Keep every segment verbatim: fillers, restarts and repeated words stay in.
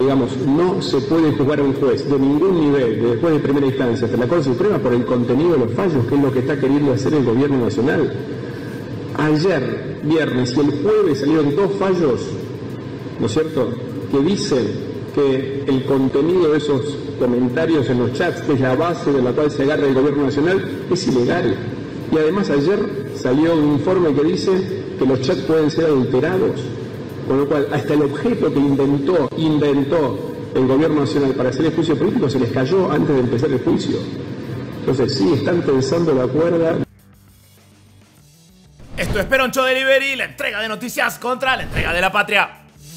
Digamos, no se puede juzgar a un juez de ningún nivel, desde el juez de primera instancia hasta la Corte Suprema, por el contenido de los fallos, que es lo que está queriendo hacer el gobierno nacional. Ayer, viernes y el jueves salieron dos fallos, ¿no es cierto?, que dicen que el contenido de esos comentarios en los chats, que es la base de la cual se agarra el gobierno nacional, es ilegal. Y además ayer salió un informe que dice que los chats pueden ser adulterados. Con lo cual, hasta el objeto que inventó, inventó el gobierno nacional para hacer el juicio político se les cayó antes de empezar el juicio. Entonces, sí, están tensando la cuerda. Esto es Peroncho Delivery, la entrega de noticias contra la entrega de la patria.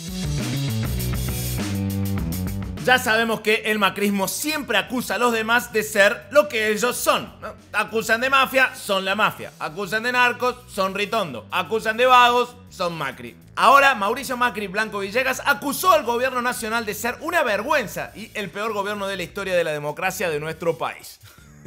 Ya sabemos que el macrismo siempre acusa a los demás de ser lo que ellos son, ¿no? Acusan de mafia, son la mafia. Acusan de narcos, son Ritondo. Acusan de vagos, son Macri. Ahora, Mauricio Macri Blanco Villegas acusó al gobierno nacional de ser una vergüenza y el peor gobierno de la historia de la democracia de nuestro país.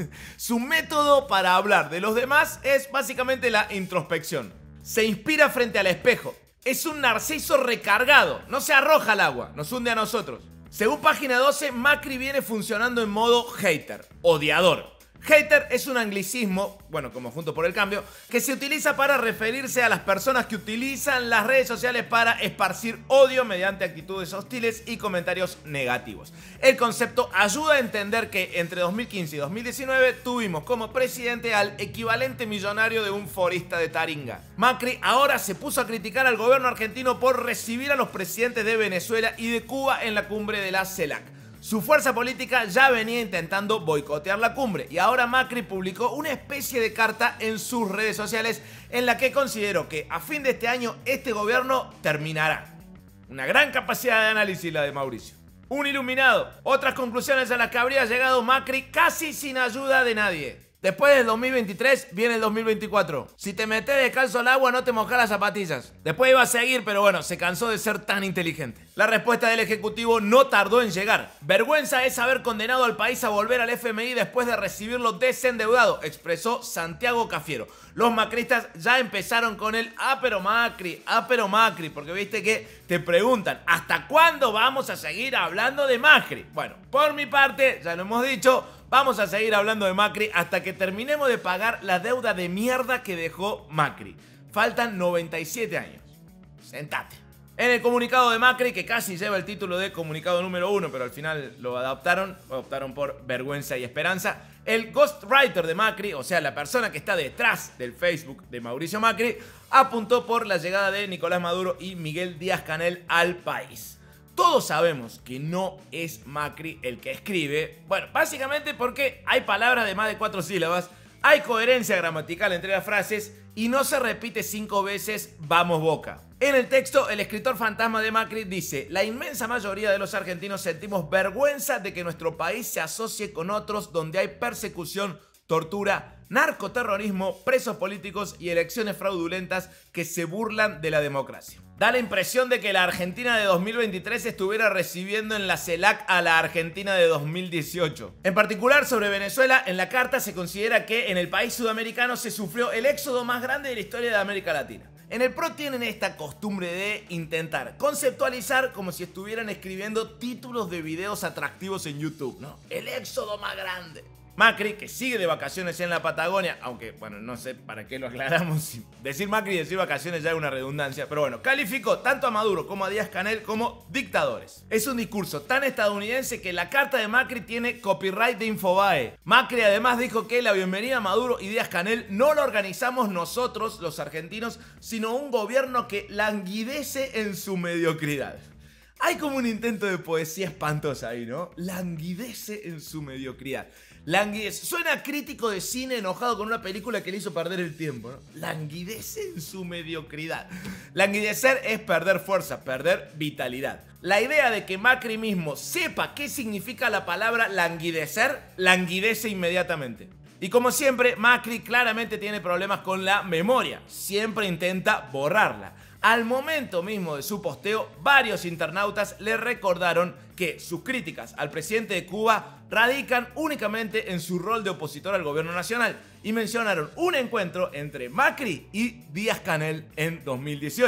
Su método para hablar de los demás es básicamente la introspección. Se inspira frente al espejo. Es un narciso recargado. No se arroja al agua, nos hunde a nosotros. Según Página doce, Macri viene funcionando en modo hater, odiador. Hater es un anglicismo, bueno, como Juntos por el Cambio, que se utiliza para referirse a las personas que utilizan las redes sociales para esparcir odio mediante actitudes hostiles y comentarios negativos. El concepto ayuda a entender que entre dos mil quince y dos mil diecinueve tuvimos como presidente al equivalente millonario de un forista de Taringa. Macri ahora se puso a criticar al gobierno argentino por recibir a los presidentes de Venezuela y de Cuba en la cumbre de la CELAC. Su fuerza política ya venía intentando boicotear la cumbre y ahora Macri publicó una especie de carta en sus redes sociales en la que consideró que a fin de este año este gobierno terminará. Una gran capacidad de análisis la de Mauricio. Un iluminado. Otras conclusiones a las que habría llegado Macri casi sin ayuda de nadie. Después del dos mil veintitrés viene el dos mil veinticuatro. Si te metes descalzo al agua no te mojas las zapatillas. Después iba a seguir, pero bueno, se cansó de ser tan inteligente. La respuesta del Ejecutivo no tardó en llegar. Vergüenza es haber condenado al país a volver al F M I después de recibirlo desendeudado, expresó Santiago Cafiero. Los macristas ya empezaron con el ah pero Macri, ah pero Macri, porque viste que te preguntan ¿hasta cuándo vamos a seguir hablando de Macri? Bueno, por mi parte, ya lo hemos dicho, vamos a seguir hablando de Macri hasta que terminemos de pagar la deuda de mierda que dejó Macri. Faltan noventa y siete años. Sentate. En el comunicado de Macri, que casi lleva el título de comunicado número uno, pero al final lo adaptaron, optaron por vergüenza y esperanza, el ghostwriter de Macri, o sea, la persona que está detrás del Facebook de Mauricio Macri, apuntó por la llegada de Nicolás Maduro y Miguel Díaz-Canel al país. Todos sabemos que no es Macri el que escribe, bueno, básicamente porque hay palabras de más de cuatro sílabas, hay coherencia gramatical entre las frases y no se repite cinco veces vamos Boca. En el texto, el escritor fantasma de Macri dice: la inmensa mayoría de los argentinos sentimos vergüenza de que nuestro país se asocie con otros donde hay persecución, tortura, narcoterrorismo, presos políticos y elecciones fraudulentas que se burlan de la democracia. Da la impresión de que la Argentina de dos mil veintitrés estuviera recibiendo en la CELAC a la Argentina de dos mil dieciocho. En particular, sobre Venezuela, en la carta se considera que en el país sudamericano se sufrió el éxodo más grande de la historia de América Latina. En el P R O tienen esta costumbre de intentar conceptualizar como si estuvieran escribiendo títulos de videos atractivos en YouTube, ¿no? El éxodo más grande. Macri, que sigue de vacaciones en la Patagonia, aunque, bueno, no sé para qué lo aclaramos. Decir Macri y decir vacaciones ya es una redundancia, pero bueno, calificó tanto a Maduro como a Díaz-Canel como dictadores. Es un discurso tan estadounidense que la carta de Macri tiene copyright de Infobae. Macri además dijo que la bienvenida a Maduro y Díaz-Canel no la organizamos nosotros, los argentinos, sino un gobierno que languidece en su mediocridad. Hay como un intento de poesía espantosa ahí, ¿no? Languidece en su mediocridad. Languidece. Suena crítico de cine enojado con una película que le hizo perder el tiempo, ¿no? Languidece en su mediocridad. Languidecer es perder fuerza, perder vitalidad. La idea de que Macri mismo sepa qué significa la palabra languidecer, languidece inmediatamente. Y como siempre, Macri claramente tiene problemas con la memoria. Siempre intenta borrarla. Al momento mismo de su posteo, varios internautas le recordaron que sus críticas al presidente de Cuba radican únicamente en su rol de opositor al gobierno nacional y mencionaron un encuentro entre Macri y Díaz-Canel en dos mil dieciocho.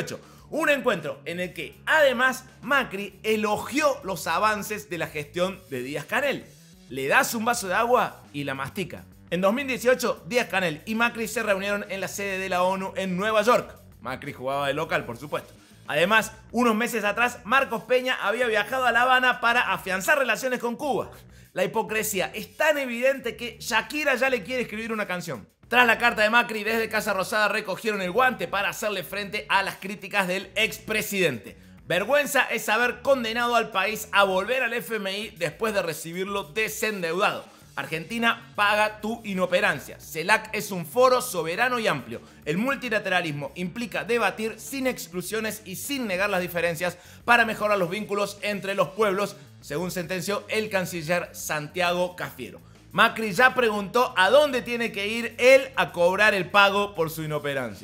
Un encuentro en el que, además, Macri elogió los avances de la gestión de Díaz-Canel. Le das un vaso de agua y la mastica. En dos mil dieciocho, Díaz-Canel y Macri se reunieron en la sede de la ONU en Nueva York. Macri jugaba de local, por supuesto. Además, unos meses atrás, Marcos Peña había viajado a La Habana para afianzar relaciones con Cuba. La hipocresía es tan evidente que Shakira ya le quiere escribir una canción. Tras la carta de Macri, desde Casa Rosada recogieron el guante para hacerle frente a las críticas del expresidente. Vergüenza es haber condenado al país a volver al F M I después de recibirlo desendeudado. Argentina paga tu inoperancia. CELAC es un foro soberano y amplio. El multilateralismo implica debatir sin exclusiones y sin negar las diferencias para mejorar los vínculos entre los pueblos, según sentenció el canciller Santiago Cafiero. Macri ya preguntó a dónde tiene que ir él a cobrar el pago por su inoperancia.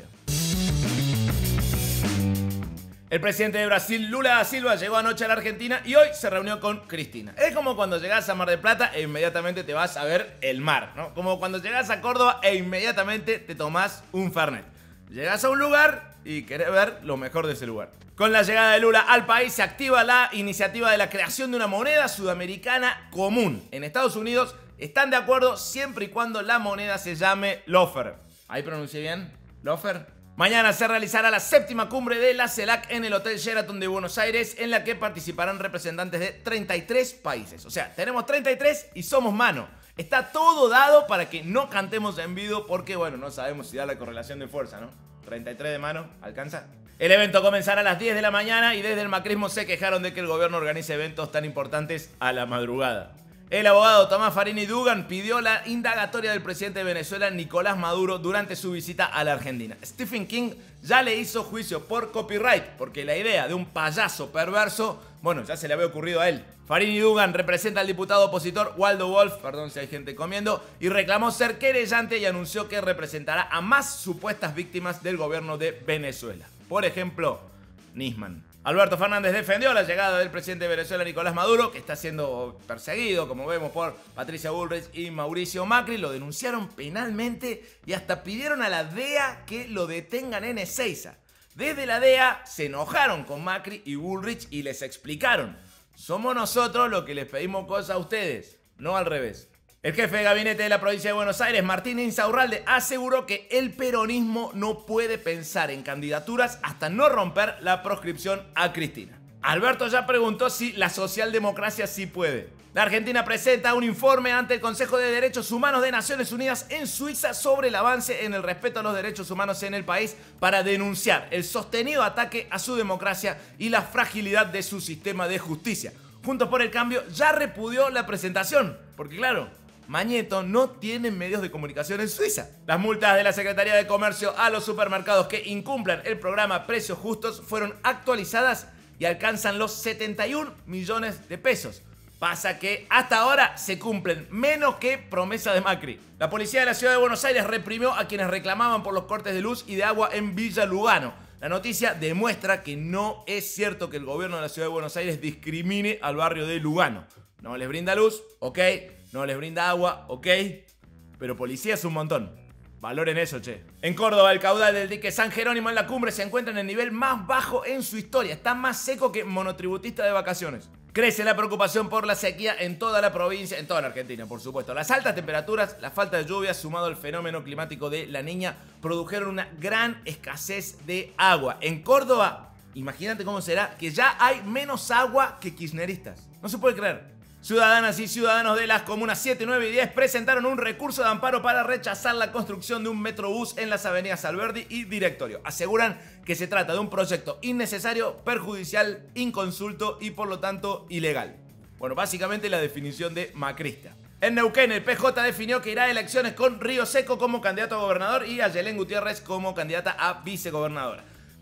El presidente de Brasil, Lula da Silva, llegó anoche a la Argentina y hoy se reunió con Cristina. Es como cuando llegás a Mar del Plata e inmediatamente te vas a ver el mar, ¿no? Como cuando llegás a Córdoba e inmediatamente te tomás un Fernet. Llegás a un lugar y querés ver lo mejor de ese lugar. Con la llegada de Lula al país se activa la iniciativa de la creación de una moneda sudamericana común. En Estados Unidos están de acuerdo siempre y cuando la moneda se llame Lofer. ¿Ahí pronuncié bien? ¿Lofer? Mañana se realizará la séptima cumbre de la CELAC en el Hotel Sheraton de Buenos Aires, en la que participarán representantes de treinta y tres países. O sea, tenemos treinta y tres y somos mano. Está todo dado para que no cantemos en vivo porque, bueno, no sabemos si da la correlación de fuerza, ¿no? treinta y tres de mano, ¿alcanza? El evento comenzará a las diez de la mañana y desde el macrismo se quejaron de que el gobierno organice eventos tan importantes a la madrugada. El abogado Tomás Farini Dugan pidió la indagatoria del presidente de Venezuela, Nicolás Maduro, durante su visita a la Argentina. Stephen King ya le hizo juicio por copyright, porque la idea de un payaso perverso, bueno, ya se le había ocurrido a él. Farini Dugan representa al diputado opositor Waldo Wolf, perdón si hay gente comiendo, y reclamó ser querellante y anunció que representará a más supuestas víctimas del gobierno de Venezuela. Por ejemplo, Nisman. Alberto Fernández defendió la llegada del presidente de Venezuela, Nicolás Maduro, que está siendo perseguido, como vemos, por Patricia Bullrich y Mauricio Macri. Lo denunciaron penalmente y hasta pidieron a la D E A que lo detengan en Ezeiza. Desde la D E A se enojaron con Macri y Bullrich y les explicaron: somos nosotros los que les pedimos cosas a ustedes, no al revés. El jefe de gabinete de la provincia de Buenos Aires, Martín Insaurralde, aseguró que el peronismo no puede pensar en candidaturas hasta no romper la proscripción a Cristina. Alberto ya preguntó si la socialdemocracia sí puede. La Argentina presenta un informe ante el Consejo de Derechos Humanos de Naciones Unidas en Suiza sobre el avance en el respeto a los derechos humanos en el país para denunciar el sostenido ataque a su democracia y la fragilidad de su sistema de justicia. Juntos por el Cambio ya repudió la presentación, porque claro, Mañeto no tiene medios de comunicación en Suiza. Las multas de la Secretaría de Comercio a los supermercados que incumplan el programa Precios Justos fueron actualizadas y alcanzan los setenta y un millones de pesos. Pasa que hasta ahora se cumplen menos que promesa de Macri. La policía de la ciudad de Buenos Aires reprimió a quienes reclamaban por los cortes de luz y de agua en Villa Lugano. La noticia demuestra que no es cierto que el gobierno de la ciudad de Buenos Aires discrimine al barrio de Lugano. No les brinda luz, ok. No les brinda agua, ok. Pero policía es un montón. Valoren eso, che. En Córdoba, el caudal del dique San Jerónimo en la cumbre se encuentra en el nivel más bajo en su historia. Está más seco que monotributista de vacaciones. Crece la preocupación por la sequía en toda la provincia, en toda la Argentina, por supuesto. Las altas temperaturas, la falta de lluvias, sumado al fenómeno climático de La Niña, produjeron una gran escasez de agua. En Córdoba, imagínate cómo será, que ya hay menos agua que kirchneristas. No se puede creer. Ciudadanas y ciudadanos de las comunas siete, nueve y diez presentaron un recurso de amparo para rechazar la construcción de un metrobús en las avenidas Alberdi y Directorio. Aseguran que se trata de un proyecto innecesario, perjudicial, inconsulto y por lo tanto ilegal. Bueno, básicamente la definición de macrista. En Neuquén, el P J definió que irá a elecciones con Río Seco como candidato a gobernador y a Yelén Gutiérrez como candidata a vicegobernadora.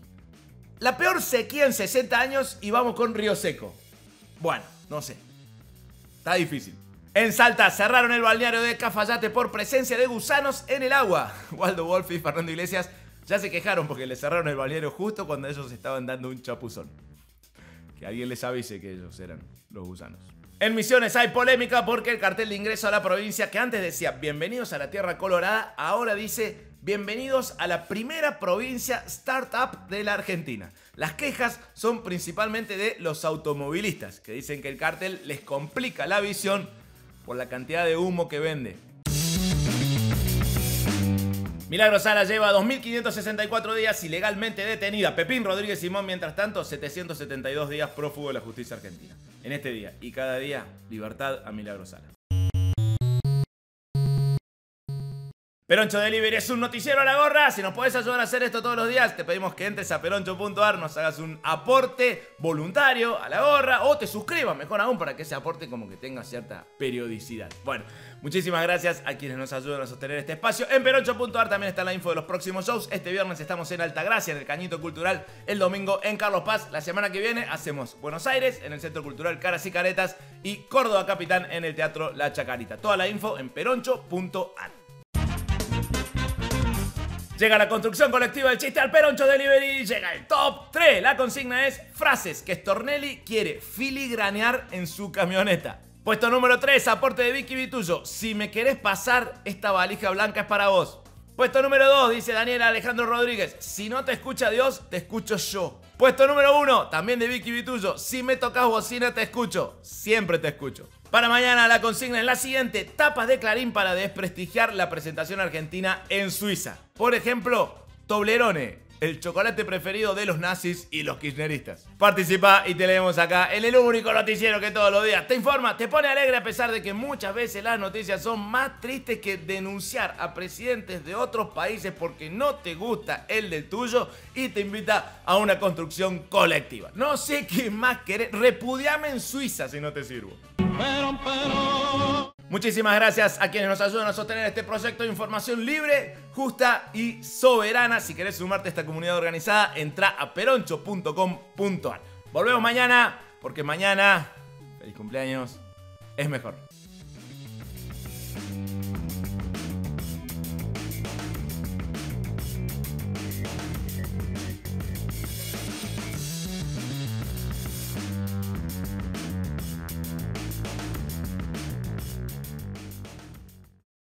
La peor sequía en sesenta años y vamos con Río Seco. Bueno, no sé. Está difícil. En Salta cerraron el balneario de Cafayate por presencia de gusanos en el agua. Waldo Wolf y Fernando Iglesias ya se quejaron porque le cerraron el balneario justo cuando ellos estaban dando un chapuzón. Que alguien les avise que ellos eran los gusanos. En Misiones hay polémica porque el cartel de ingreso a la provincia, que antes decía bienvenidos a la Tierra Colorada, ahora dice bienvenidos a la primera provincia startup de la Argentina. Las quejas son principalmente de los automovilistas, que dicen que el cártel les complica la visión por la cantidad de humo que vende. Milagro Sala lleva dos mil quinientos sesenta y cuatro días ilegalmente detenida. Pepín Rodríguez Simón, mientras tanto, setecientos setenta y dos días prófugo de la justicia argentina. En este día y cada día, libertad a Milagro Sala. Peroncho Delivery es un noticiero a la gorra. Si nos podés ayudar a hacer esto todos los días, te pedimos que entres a peroncho punto ar, nos hagas un aporte voluntario a la gorra o te suscribas, mejor aún, para que ese aporte como que tenga cierta periodicidad. Bueno, muchísimas gracias a quienes nos ayudan a sostener este espacio. En peroncho punto ar también está la info de los próximos shows. Este viernes estamos en Altagracia, en el Cañito Cultural. El domingo en Carlos Paz. La semana que viene hacemos Buenos Aires, en el Centro Cultural Caras y Caretas, y Córdoba Capitán en el Teatro La Chacarita. Toda la info en peroncho punto ar. Llega la construcción colectiva del chiste al Peroncho Delivery. Llega el top tres. La consigna es frases que Stornelli quiere filigranear en su camioneta. Puesto número tres, aporte de Vicky Vitullo. Si me querés pasar, esta valija blanca es para vos. Puesto número dos, dice Daniela Alejandro Rodríguez. Si no te escucha Dios, te escucho yo. Puesto número uno, también de Vicky Vitullo. Si me tocas bocina, te escucho. Siempre te escucho. Para mañana la consigna es la siguiente: tapas de Clarín para desprestigiar la presentación argentina en Suiza. Por ejemplo, Toblerone, el chocolate preferido de los nazis y los kirchneristas. Participa y te leemos acá en el único noticiero que todos los días te informa, te pone alegre a pesar de que muchas veces las noticias son más tristes que denunciar a presidentes de otros países porque no te gusta el del tuyo, y te invita a una construcción colectiva. No sé qué más querés, repudiame en Suiza si no te sirvo. Pero, pero... Muchísimas gracias a quienes nos ayudan a sostener este proyecto de información libre, justa y soberana. Si querés sumarte a esta comunidad organizada, entra a peroncho punto com punto ar. Volvemos mañana, porque mañana, feliz cumpleaños, es mejor.